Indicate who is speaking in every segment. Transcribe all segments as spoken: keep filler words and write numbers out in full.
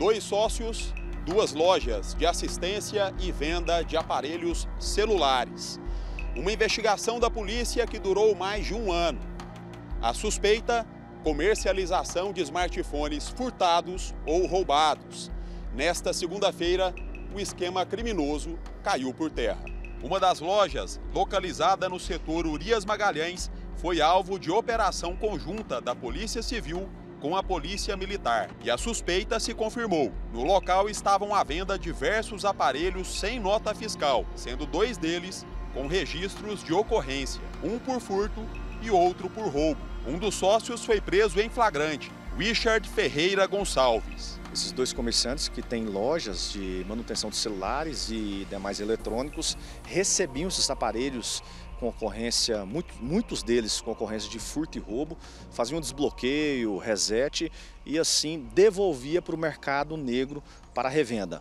Speaker 1: Dois sócios, duas lojas de assistência e venda de aparelhos celulares. Uma investigação da polícia que durou mais de um ano. A suspeita, comercialização de smartphones furtados ou roubados. Nesta segunda-feira, o esquema criminoso caiu por terra. Uma das lojas, localizada no setor Urias Magalhães, foi alvo de operação conjunta da Polícia Civil com a Polícia Militar. E a suspeita se confirmou. No local estavam à venda diversos aparelhos sem nota fiscal, sendo dois deles com registros de ocorrência, um por furto e outro por roubo. Um dos sócios foi preso em flagrante, Richard Ferreira Gonçalves.
Speaker 2: Esses dois comerciantes que têm lojas de manutenção de celulares e demais eletrônicos recebiam esses aparelhos com ocorrência, muito, muitos deles com ocorrência de furto e roubo, faziam desbloqueio, reset e assim devolvia para o mercado negro para revenda.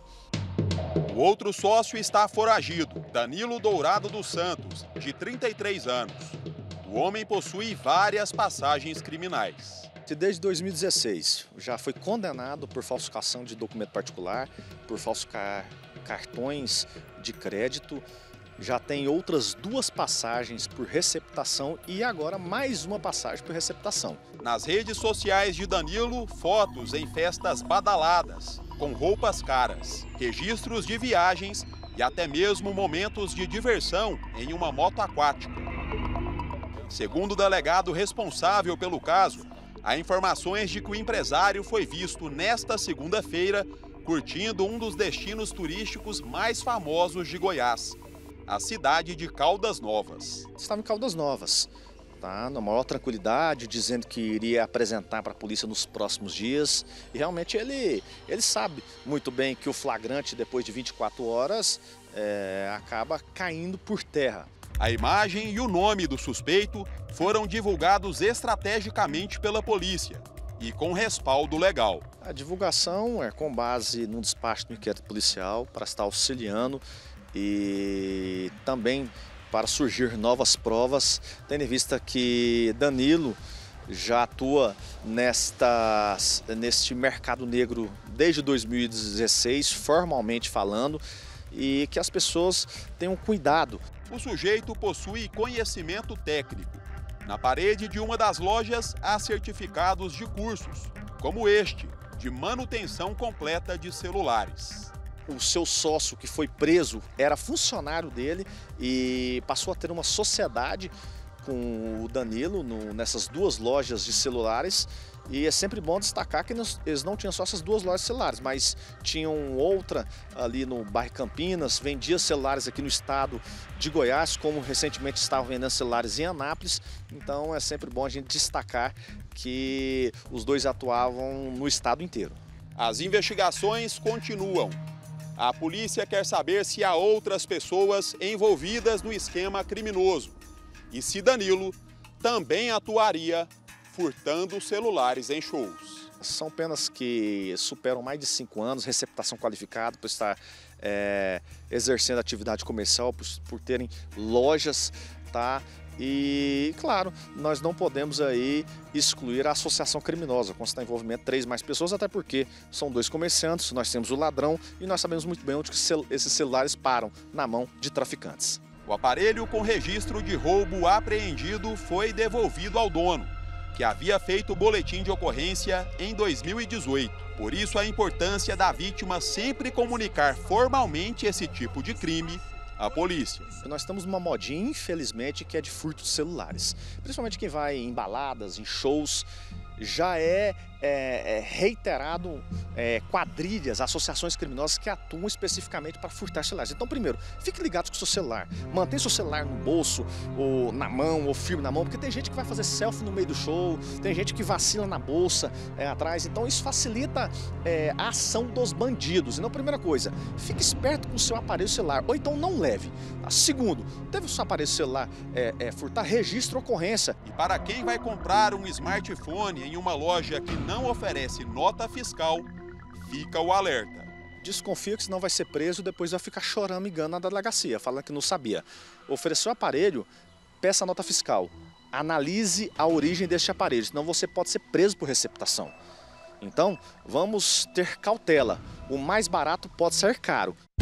Speaker 1: O outro sócio está foragido, Danilo Dourado dos Santos, de trinta e três anos. O homem possui várias passagens criminais.
Speaker 2: Desde dois mil e dezesseis já foi condenado por falsificação de documento particular, por falsificar cartões de crédito, já tem outras duas passagens por receptação e agora mais uma passagem por receptação.
Speaker 1: Nas redes sociais de Danilo, fotos em festas badaladas, com roupas caras, registros de viagens e até mesmo momentos de diversão em uma moto aquática. Segundo o delegado responsável pelo caso, há informações de que o empresário foi visto nesta segunda-feira curtindo um dos destinos turísticos mais famosos de Goiás, a cidade de Caldas Novas.
Speaker 2: Estava em Caldas Novas, tá? Na maior tranquilidade, dizendo que iria apresentar para a polícia nos próximos dias. E realmente ele, ele sabe muito bem que o flagrante, depois de vinte e quatro horas, é, acaba caindo por terra.
Speaker 1: A imagem e o nome do suspeito foram divulgados estrategicamente pela polícia e com respaldo legal.
Speaker 2: A divulgação é com base no despacho do inquérito policial para estar auxiliando e também para surgir novas provas, tendo em vista que Danilo já atua nesta, neste mercado negro desde dois mil e dezesseis, formalmente falando, e que as pessoas tenham cuidado.
Speaker 1: O sujeito possui conhecimento técnico. Na parede de uma das lojas há certificados de cursos, como este, de manutenção completa de celulares.
Speaker 2: O seu sócio que foi preso era funcionário dele e passou a ter uma sociedade com o Danilo no, nessas duas lojas de celulares. E é sempre bom destacar que eles não tinham só essas duas lojas de celulares, mas tinham outra ali no bairro Campinas, vendia celulares aqui no estado de Goiás, como recentemente estavam vendendo celulares em Anápolis. Então é sempre bom a gente destacar que os dois atuavam no estado inteiro.
Speaker 1: As investigações continuam. A polícia quer saber se há outras pessoas envolvidas no esquema criminoso e se Danilo também atuaria furtando celulares em shows.
Speaker 2: São penas que superam mais de cinco anos, receptação qualificada por estar é, exercendo atividade comercial, por, por terem lojas, tá? E, claro, nós não podemos aí excluir a associação criminosa, constar envolvimento de três mais pessoas, até porque são dois comerciantes, nós temos o ladrão e nós sabemos muito bem onde que esses celulares param, na mão de traficantes.
Speaker 1: O aparelho com registro de roubo apreendido foi devolvido ao dono, que havia feito o boletim de ocorrência em dois mil e dezoito. Por isso a importância da vítima sempre comunicar formalmente esse tipo de crime à polícia.
Speaker 2: Nós estamos numa modinha, infelizmente, que é de furto de celulares. Principalmente quem vai em baladas, em shows, já é, é, é reiterado é, quadrilhas, associações criminosas que atuam especificamente para furtar celulares. Então, primeiro, fique ligado com o seu celular. Mantenha seu celular no bolso, ou na mão, ou firme na mão, porque tem gente que vai fazer selfie no meio do show, tem gente que vacila na bolsa é, atrás. Então, isso facilita é, a ação dos bandidos. Então, primeira coisa, fique esperto com o seu aparelho celular, ou então não leve. Segundo, teve o seu aparelho celular é, é, furtar, registre ocorrência.
Speaker 1: E para quem vai comprar um smartphone em uma loja que não oferece nota fiscal, fica o alerta.
Speaker 2: Desconfia que senão vai ser preso e depois vai ficar chorando, migando na delegacia, falando que não sabia. Ofereceu o aparelho, peça a nota fiscal. Analise a origem deste aparelho, senão você pode ser preso por receptação. Então, vamos ter cautela. O mais barato pode ser caro.